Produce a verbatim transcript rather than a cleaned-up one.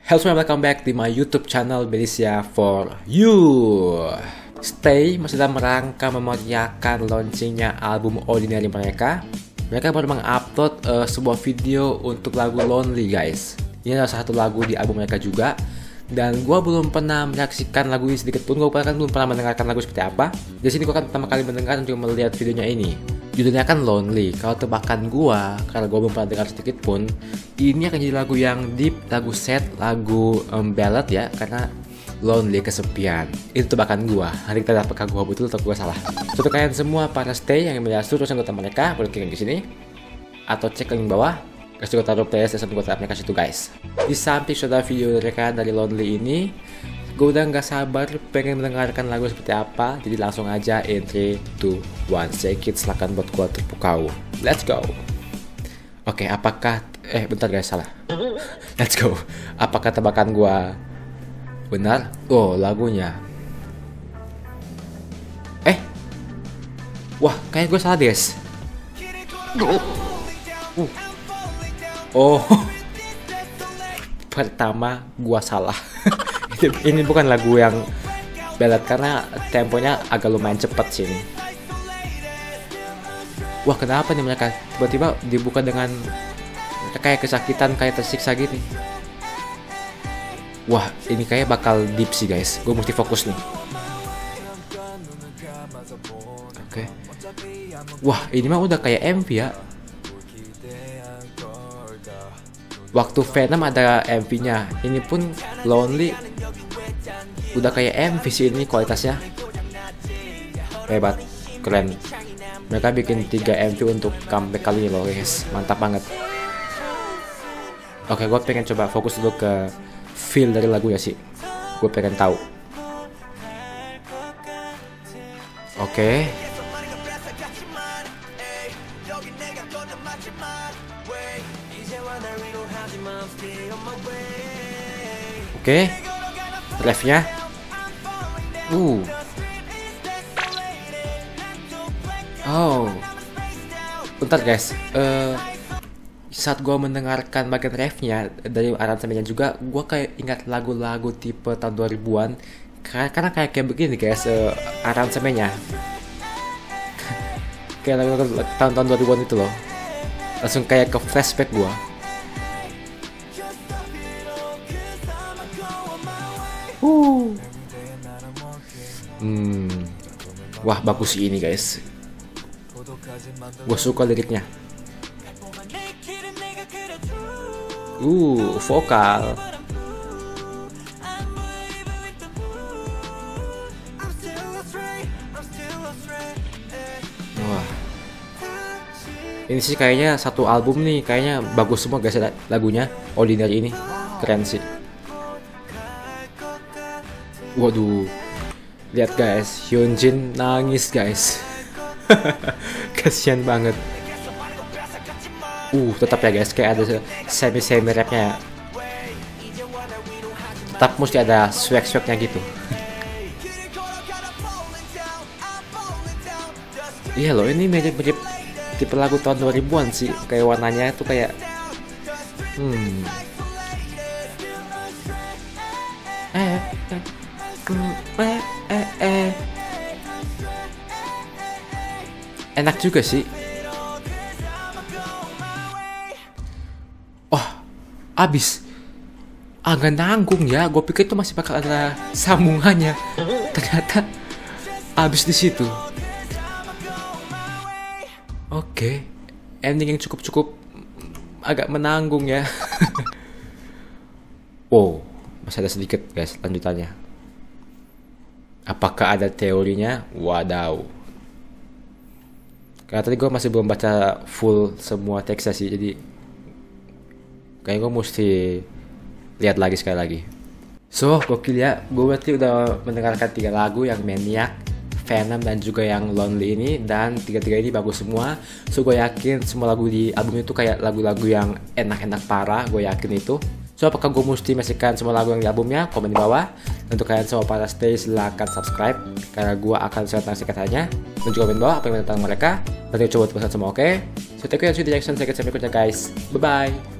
Hello semua, welcome back di my YouTube channel Belisia for You. Stay masih dalam rangka memeriahkan launchingnya album Ordinary mereka. Mereka baru mengupload uh, sebuah video untuk lagu Lonely, guys. Ini adalah satu lagu di album mereka juga. Dan gue belum pernah menyaksikan lagu ini sedikit pun. Gue bahkan belum pernah mendengarkan lagu seperti apa. Di sini gue akan pertama kali mendengar untuk melihat videonya ini. Judulnya kan Lonely. Kalau tebakan gue, karena gue belum pernah dengar sedikit pun, ini akan jadi lagu yang deep, lagu sad, lagu um, ballad ya. Karena lonely, kesepian. Itu tebakan gue. Nanti kita lihat apakah gue betul atau gue salah. So, untuk kalian semua para stay yang melihat seluruh anggota mereka, boleh klik di sini atau cek link bawah. Kasih gue taruh playlist dan gue taruh mereka situ, guys. Di samping sudah video mereka dari Lonely ini, gue udah nggak sabar pengen mendengarkan lagu seperti apa. Jadi langsung aja in three, two, one. Shake it, silakan buat gue terpukau. Let's go. Oke, okay, apakah eh bentar guys, salah. Let's go. Apakah tebakan gue benar? Oh, lagunya. Eh, wah, kayak gue salah, guys. Uh. Oh, pertama gua salah. Ini bukan lagu yang ballad karena temponya agak lumayan cepat sih ini. Wah, kenapa nih mereka tiba-tiba dibuka dengan kayak kesakitan, kayak tersiksa gini. Wah, ini kayak bakal deep sih, guys. Gue mesti fokus nih. Oke. Okay. Wah, ini mah udah kayak M V ya. Waktu Venom ada M V-nya, ini pun Lonely udah kayak M V sih ini kualitasnya. Hebat, keren. Mereka bikin tiga M V untuk comeback kali ini loh, guys. Mantap banget. Oke, gue pengen coba fokus dulu ke feel dari lagu ya sih. Gue pengen tahu. Oke. Oke, refnya, uh, oh, bentar guys, uh, saat gue mendengarkan bagian refnya dari aransemennya juga, gue kayak ingat lagu-lagu tipe tahun dua ribuan, karena kayak kayak begini guys, uh, aransemennya, kayak lagu-lagu tahun-tahun dua ribuan itu loh, langsung kayak ke flashback gue. Uh. Hmm. Wah, bagus sih ini, guys. Gue suka liriknya. Uh, vokal. Wah. Ini sih kayaknya satu album nih, kayaknya bagus semua guys lagunya. Ordinary ini keren sih. Waduh, lihat guys, Hyunjin nangis guys. Kasian banget. Uh, tetap ya guys, kayak ada semi semi rapnya. Tetap mesti ada swag swagnya gitu. Iya loh, ini mirip mirip tipe lagu tahun dua ribuan sih, kayak warnanya itu kayak, hmm. Eh. eh. Eh, eh, eh. Enak juga sih. Oh, abis. Agak nanggung ya. Gue pikir itu masih bakal ada sambungannya. Ternyata abis di situ. Oke, ending yang cukup-cukup agak menanggung ya. Wow, masih ada sedikit guys lanjutannya. Apakah ada teorinya? Wadaw. Karena tadi gue masih belum baca full semua teksnya sih, jadi kayaknya gue mesti lihat lagi sekali lagi. So, gokil ya. Gue berarti udah mendengarkan tiga lagu yang Maniac, Venom, dan juga yang Lonely ini. Dan tiga-tiga ini bagus semua. So, gue yakin semua lagu di album itu kayak lagu-lagu yang enak-enak parah. Gue yakin itu. So, apakah gue mesti masikan semua lagu yang di albumnya? Komen di bawah. Untuk kalian semua para stay, silahkan subscribe karena gue akan share tentang singkatannya. Dan juga komen di bawah apa yang tentang mereka. Nanti coba pesan semua, oke? Okay? So, thank you and see you in the next one. Sampai berikutnya, guys. Bye-bye.